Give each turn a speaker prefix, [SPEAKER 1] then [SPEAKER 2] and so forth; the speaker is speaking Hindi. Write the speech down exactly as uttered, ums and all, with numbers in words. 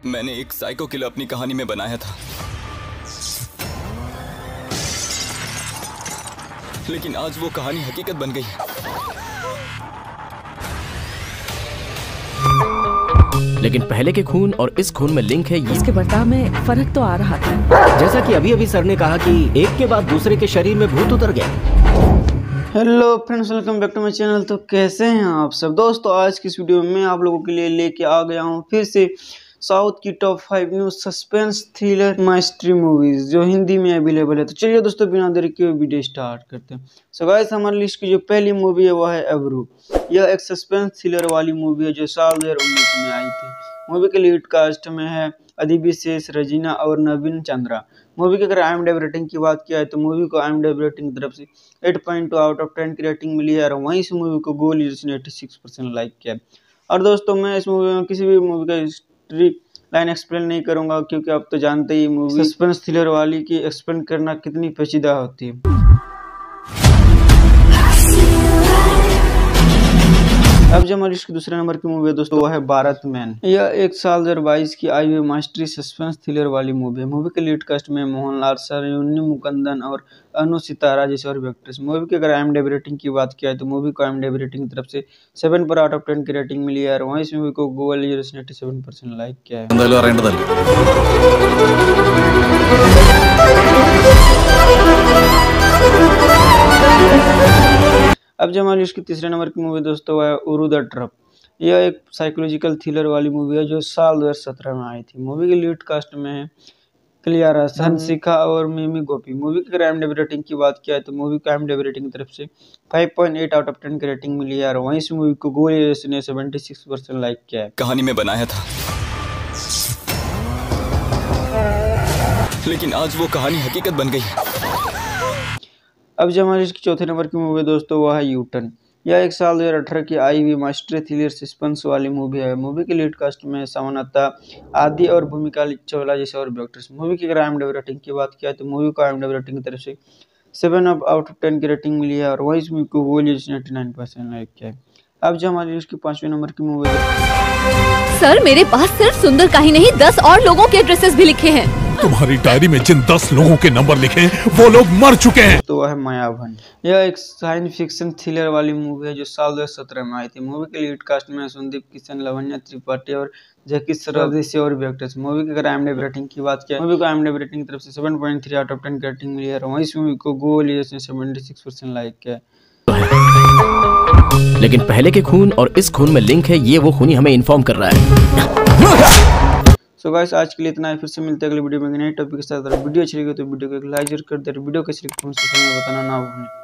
[SPEAKER 1] मैंने एक साइको किलर अपनी कहानी में बनाया था, लेकिन आज वो कहानी हकीकत बन गई है।
[SPEAKER 2] लेकिन पहले के खून और इस खून में लिंक है।
[SPEAKER 3] इसके बर्ताव में फर्क तो आ रहा था।
[SPEAKER 2] जैसा कि अभी अभी सर ने कहा कि एक के बाद दूसरे के शरीर में भूत उतर गया।
[SPEAKER 4] Hello friends, welcome back to my channel. तो कैसे हैं आप सब दोस्तों? आज की इस वीडियो में मैं आप लोगों के लिए लेके आ गया हूं फिर से साउथ की top five new suspense thriller mystery movies जो हिंदी में अवेलेबल है। तो चलिए दोस्तों, बिना देरी के वीडियो स्टार्ट करते हैं। सो गाइस, हमारी लिस्ट की जो पहली मूवी है वह है एवरू। यह एक सस्पेंस थ्रिलर वाली मूवी है जो साल दो हजार उन्नीस में आई थी। मूवी के लीड कास्ट में है अदिति शेष, रजीना और नवीन चंद्रा। मूवी की अगर आईएमडीबी रेटिंग की बात किया है तो मूवी को आईएमडीबी रेटिंग की तरफ से आठ point two out of ten की रेटिंग मिली है और वहीं से मूवी को गो लीडर्स ने छियासी परसेंट लाइक किया है। और दोस्तों, मैं इस मूवी में किसी भी मूवी का हिस्ट्री लाइन एक्सप्लेन नहीं करूंगा, क्योंकि आप तो जानते ही मूवी सस्पेंस थ्रिलर वाली की एक्सप्लेन करना कितनी पेचीदा होती है। अब जो हमारी इसकी दूसरे नंबर की मूवी है दोस्तों वो है भारत मैन। यह एक साल दो हजार बाईस की आई हुई मास्टरी सस्पेंस थ्रिलर वाली मूवी है। मूवी के लीड कास्ट में मोहनलाल, सरोनी मुकुंदन और अनु सितारा जैसे और एक्ट्रेस। मूवी की अगर आईएमडीबी रेटिंग की बात किया है तो मूवी को आईएमडीबी रेटिंग की तरफ से सेवन पर आउट ऑफ टेन की रेटिंग मिली है और वहीं इस मूवी को गूगल यूजर्स ने सत्तासी परसेंट लाइक किया है। अब जो हमारी इसकी तीसरे नंबर की मूवी दोस्तों है उरू द ट्रप। यह एक साइकोलॉजिकल थ्रिलर वाली मूवी है जो साल दो हजार सत्रह में आई थी। मूवी के लीड कास्ट में है क्लियारा, हंसिका और मिमी गोपी। मूवी की अगर आईएमडीबी रेटिंग की बात किया है तो मूवी को आईएमडीबी रेटिंग की तरफ से five point eight out of ten की रेटिंग मिली है और वहीं इस मूवी को गूगल यूजर्स ने छिहत्तर परसेंट लाइक किया है।
[SPEAKER 1] कहानी में बनाया था, लेकिन आज वो कहानी हकीकत बन गई है।
[SPEAKER 4] अब जो हमारी इसकी चौथे नंबर की मूवी दोस्तों वह है यूटर्न। यह एक साल दो हजार अठारह की आई हुई मास्टरी थ्रिलर सस्पेंस वाली मूवी है। मूवी के लीड कास्ट में समानता, आदि और भूमिका चावला जैसे और एक्ट्रेस। मूवी की अगर आईएमडीबी रेटिंग की बात किया तो मूवी को आईएमडीबी रेटिंग की तरफ से सेवन आउट ऑफ टेन की रेटिंग मिली है और वही इस मूवी को गूगल यूजर्स ने नाइंटी नाइन परसेंट लाइक किया है। अब जो हमारी इसकी पांचवें नंबर की मूवी
[SPEAKER 3] सर, मेरे पास सिर्फ सुंदर का ही नहीं दस और लोगों के एड्रेसेस भी लिखे हैं।
[SPEAKER 5] तुम्हारी डायरी में जिन दस लोगों के नंबर लिखे हैं वो लोग मर चुके हैं।
[SPEAKER 4] तो वह है मायावन। यह एक साइंस फिक्शन थ्रिलर वाली मूवी है जो साल दो हजार सत्रह में आई थी। मूवी के लीड कास्ट में संदीप किशन, लवन्या त्रिपाठी और जैकी श्रॉफ जैसे और भी एक्टर्स। मूवी की अगर आईएमडीबी रेटिंग की बात किया मूवी को आईएमडीबी रेटिंग की तरफ से seven point three out of ten की रेटिंग मिली है और वहीं इस मूवी को गूगल यूजर्स ने छिहत्तर परसेंट लाइक किया है।
[SPEAKER 2] लेकिन पहले के खून और इस खून में लिंक है, ये वो खूनी हमें इन्फॉर्म कर रहा है।
[SPEAKER 4] सो गाइस, आज के लिए इतना है। फिर से मिलते हैं अगले वीडियो में नए टॉपिक के साथ। वीडियो अच्छी लगी तो वीडियो को एक लाइक जरूर कर दे। वीडियो कैसी लगी कमेंट सेक्शन में बताना ना भूलें।